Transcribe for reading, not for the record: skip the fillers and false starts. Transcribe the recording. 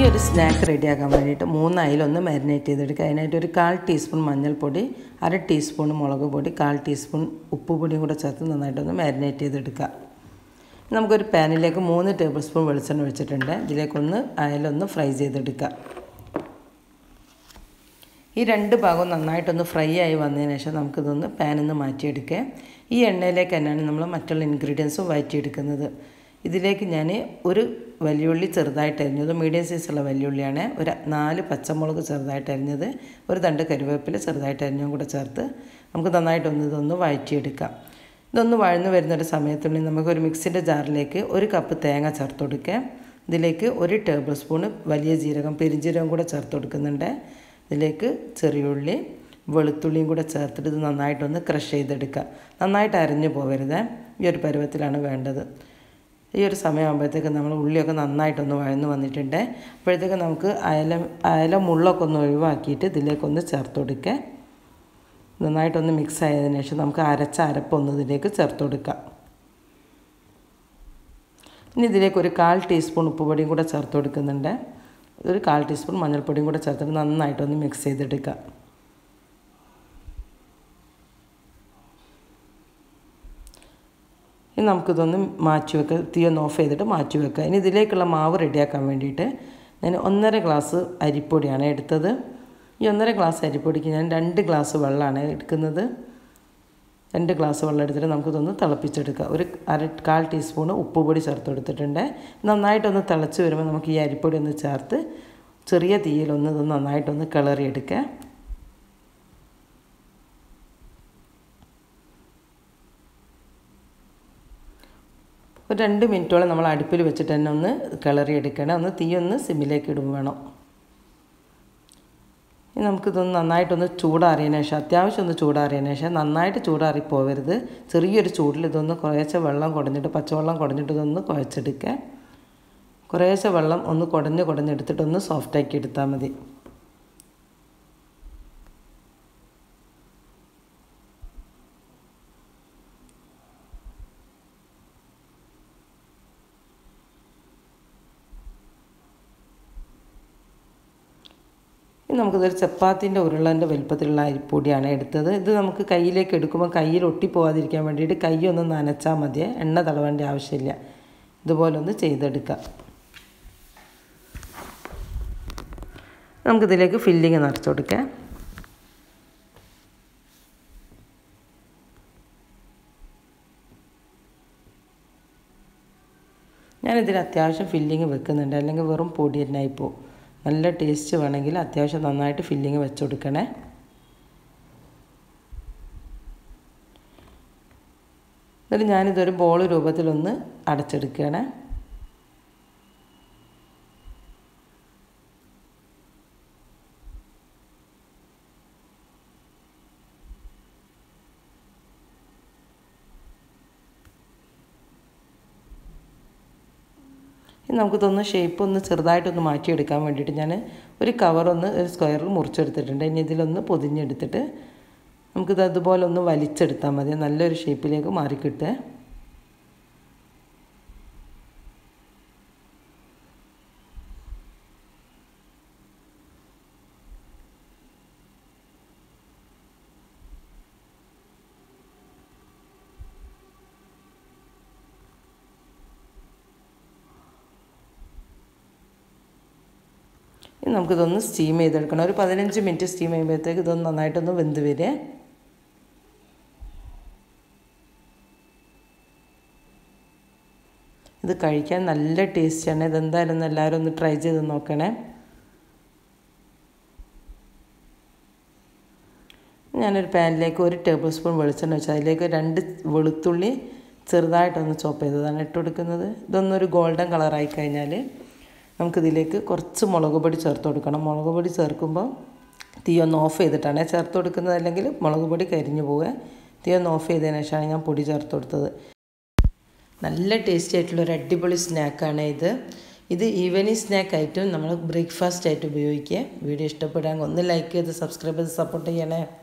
ഒരു സ്നാക്ക് റെഡിയാക്കാൻ വേണ്ടിയിട്ട് 3 അയിലൊന്ന് മാരിനേറ്റ് ചെയ്തെടുക്കുക. അതിനായിട്ട് ഒരു 1/4 ടീസ്പൂൺ മഞ്ഞൾപ്പൊടി, 1/2 ടീസ്പൂൺ മുളക് പൊടി, 1/4 ടീസ്പൂൺ ഉപ്പ് പൊടിയും കൂടെ ചേർത്ത് നന്നായിട്ടൊന്ന് മാരിനേറ്റ് ചെയ്തെടുക്കുക. നമുക്കൊരു പാനിലേക്ക് 3 ടേബിൾ സ്പൂൺ വെളിച്ചെണ്ണ ഒഴിച്ചിട്ടുണ്ട്. ഇതിലേക്കൊന്ന് അയിലൊന്ന് ഫ്രൈ ചെയ്തെടുക്കുക. ഈ 2 ഭാഗവും നന്നായിട്ടൊന്ന് ഫ്രൈ ആയി വന്നതിന് ശേഷം നമുക്കിതൊന്ന് പാനിൽ നിന്ന് മാറ്റിയെടുക്കുക. ഈ എണ്ണയിലേക്ക് തന്നെയാണ് നമ്മൾ മറ്റുള്ള ഇൻഗ്രീഡിയൻസും വഴറ്റിയെടുക്കുന്നത്. ഇതിലേക്ക് ഞാൻ ഒരു വലിയുള്ളി ചെറുതായിട്ട് അരിഞ്ഞത്, മീഡിയം സൈസുള്ള വലിയുള്ളിയാണ്, ഒരു 4 പച്ചമുളക് ചെറുതായിട്ട് അരിഞ്ഞത്, ഒരു തണ്ട് കറിവേപ്പില ചെറുതായിട്ട് അരിഞ്ഞതും കൂടെ ചേർത്ത് നമുക്ക് നന്നായിട്ടൊന്ന് ഇതൊന്ന് വഴറ്റിയെടുക്കാം. ഇതൊന്ന് വഴന്നു വരുന്നൊരു സമയത്തുള്ളിൽ നമുക്കൊരു മിക്സിൻ്റെ ജാറിലേക്ക് 1 കപ്പ് തേങ്ങ ചേർത്ത് കൊടുക്കുക. ഇതിലേക്ക് 1 ടേബിൾ സ്പൂൺ വലിയ ജീരകം, പെരിഞ്ജീരകം കൂടെ ചേർത്ത് കൊടുക്കുന്നുണ്ട്. ഇതിലേക്ക് ചെറിയുള്ളി, വെളുത്തുള്ളിയും കൂടെ ചേർത്തിട്ട് ഇത് നന്നായിട്ടൊന്ന് ക്രഷ് ചെയ്തെടുക്കുക. നന്നായിട്ട് അരിഞ്ഞു പോകരുത്. ഈ ഒരു പരുവത്തിലാണ് വേണ്ടത്. ഈ ഒരു സമയമാകുമ്പോഴത്തേക്ക് നമ്മൾ ഉള്ളിയൊക്കെ നന്നായിട്ടൊന്ന് വഴന്ന് വന്നിട്ടുണ്ട്. അപ്പോഴത്തേക്ക് നമുക്ക് അയല മുള്ളൊക്കെ ഒന്ന് ഒഴിവാക്കിയിട്ട് ഇതിലേക്കൊന്ന് ചേർത്ത് കൊടുക്കുക. നന്നായിട്ടൊന്ന് മിക്സ് ആയതിനു ശേഷം നമുക്ക് അരച്ച അരപ്പൊന്ന് ഇതിലേക്ക് ചേർത്ത് കൊടുക്കാം. ഇനി ഇതിലേക്ക് ഒരു 1/4 ടീസ്പൂൺ ഉപ്പ് പൊടിയും കൂടെ ചേർത്ത് കൊടുക്കുന്നുണ്ട്. ഒരു 1/4 ടീസ്പൂൺ മഞ്ഞൾപ്പൊടിയും കൂടെ ചേർത്തിട്ട് നന്നായിട്ടൊന്ന് മിക്സ് ചെയ്തെടുക്കുക. ഇനി നമുക്കിതൊന്ന് മാറ്റി വെക്കുക. തീ ഒന്ന് ഓഫ് ചെയ്തിട്ട് മാറ്റി വെക്കുക. ഇനി ഇതിലേക്കുള്ള മാവ് റെഡിയാക്കാൻ വേണ്ടിയിട്ട് ഞാൻ 1.5 ഗ്ലാസ് അരിപ്പൊടിയാണ് എടുത്തത്. ഈ 1.5 ഗ്ലാസ് അരിപ്പൊടിക്ക് ഞാൻ 2 ഗ്ലാസ് വെള്ളമാണ് എടുക്കുന്നത്. 2 ഗ്ലാസ് വെള്ളം എടുത്തിട്ട് നമുക്കിതൊന്ന് തിളപ്പിച്ചെടുക്കുക. ഒരു 1/4 ടീസ്പൂൺ ഉപ്പ് പൊടി ചേർത്ത് കൊടുത്തിട്ടുണ്ട്. നന്നായിട്ടൊന്ന് തിളച്ച് വരുമ്പോൾ നമുക്ക് ഈ അരിപ്പൊടി ഒന്ന് ചേർത്ത് ചെറിയ തീയിലൊന്ന് ഇത് നന്നായിട്ടൊന്ന് കിളറിയെടുക്കുക. ഒരു 2 മിനിറ്റോളം നമ്മൾ അടുപ്പിൽ വെച്ചിട്ട് തന്നെ ഒന്ന് കിളറിയെടുക്കണം. ഒന്ന് തീ ഒന്ന് സിമ്മിലേക്ക് ഇടും വേണം. ഇനി നമുക്കിതൊന്ന് നന്നായിട്ടൊന്ന് ചൂടാറിയതിന് ശേഷം, അത്യാവശ്യം ഒന്ന് ചൂടാറിയതിന് ശേഷം, നന്നായിട്ട് ചൂടാറി പോകരുത്, ചെറിയൊരു ചൂടിൽ ഇതൊന്ന് കുറേശ്ശെ വെള്ളം കുടഞ്ഞിട്ട്, പച്ചവെള്ളം കുടഞ്ഞിട്ട് ഇതൊന്ന് കുഴച്ചെടുക്കുക. കുറേശ്ശെ വെള്ളം ഒന്ന് കുടഞ്ഞെടുത്തിട്ടൊന്ന് സോഫ്റ്റാക്കി എടുത്താൽ മതി. നമുക്കിതൊരു ചപ്പാത്തിൻ്റെ ഉരുളൻ്റെ വലുപ്പത്തിലുള്ള അരിപ്പൊടിയാണ് എടുത്തത്. ഇത് നമുക്ക് കയ്യിലേക്ക് എടുക്കുമ്പോൾ കയ്യിൽ ഒട്ടിപ്പോവാതിരിക്കാൻ വേണ്ടിയിട്ട് കൈ ഒന്ന് നനച്ചാൽ മതിയേ, എണ്ണ തടവേണ്ട ആവശ്യമില്ല. ഇതുപോലെ ഒന്ന് ചെയ്തെടുക്കാം. നമുക്കിതിലേക്ക് ഫില്ലിങ് നിറച്ച് കൊടുക്കാം. ഞാനിതിൽ അത്യാവശ്യം ഫില്ലിങ് വെക്കുന്നുണ്ട്, അല്ലെങ്കിൽ വെറും പൊടി തന്നെ ആയിപ്പോവും. നല്ല ടേസ്റ്റ് വേണമെങ്കിൽ അത്യാവശ്യം നന്നായിട്ട് ഫില്ലിങ് വെച്ച് കൊടുക്കണേ. എന്നിട്ട് ഞാനിതൊരു ബോൾ രൂപത്തിലൊന്ന് അടച്ചെടുക്കുകയാണ്. നമുക്കിതൊന്ന് ഷേപ്പ് ഒന്ന് ചെറുതായിട്ടൊന്ന് മാറ്റിയെടുക്കാൻ വേണ്ടിയിട്ട് ഞാൻ ഒരു കവറൊന്ന് ഒരു സ്ക്വയറിൽ മുറിച്ചെടുത്തിട്ടുണ്ട്. ഇനി ഇതിലൊന്ന് പൊതിഞ്ഞെടുത്തിട്ട് നമുക്കിത് അതുപോലെ ഒന്ന് വലിച്ചെടുത്താൽ മതി. നല്ലൊരു ഷേപ്പിലേക്ക് മാറിക്കിട്ടുക. ഇനി നമുക്കിതൊന്ന് സ്റ്റീം ചെയ്തെടുക്കണം. ഒരു 15 മിനിറ്റ് സ്റ്റീം ചെയ്യുമ്പോഴത്തേക്ക് ഇതൊന്ന് നന്നായിട്ടൊന്ന് വെന്ത് വരിക. ഇത് കഴിക്കാൻ നല്ല ടേസ്റ്റാണ്. ഇതെന്തായാലും ഒന്ന് എല്ലാവരും ഒന്ന് ട്രൈ ചെയ്ത് നോക്കണേ. ഞാനൊരു പാനിലേക്ക് 1 ടേബിൾ സ്പൂൺ വെളിച്ചെണ്ണ വെച്ചാൽ അതിലേക്ക് 2 വെളുത്തുള്ളി ചെറുതായിട്ടൊന്ന് ചോപ്പ് ചെയ്തതാണ് ഇട്ട് കൊടുക്കുന്നത്. ഇതൊന്നൊരു ഗോൾഡൻ കളറായി കഴിഞ്ഞാൽ നമുക്കിതിലേക്ക് കുറച്ച് മുളക് പൊടി ചേർത്ത് കൊടുക്കണം. മുളക് പൊടി ചേർക്കുമ്പോൾ തീ ഒന്ന് ഓഫ് ചെയ്തിട്ടാണ് ചേർത്ത് കൊടുക്കുന്നത്, അല്ലെങ്കിൽ മുളക് പൊടി കരിഞ്ഞു പോവുക. തീ ഒന്ന് ഓഫ് ചെയ്തതിന് ശേഷമാണ് ഞാൻ പൊടി ചേർത്ത് കൊടുത്തത്. നല്ല ടേസ്റ്റി ആയിട്ടുള്ളൊരു അടിപൊളി സ്നാക്കാണ് ഇത്. ഇത് ഈവനിങ് സ്നാക്കായിട്ടും നമ്മൾ ബ്രേക്ക്ഫാസ്റ്റ് ആയിട്ട് ഉപയോഗിക്കുക. വീഡിയോ ഇഷ്ടപ്പെടാൻ ഒന്ന് ലൈക്ക് ചെയ്ത് സബ്സ്ക്രൈബ് ചെയ്ത് സപ്പോർട്ട് ചെയ്യണേ.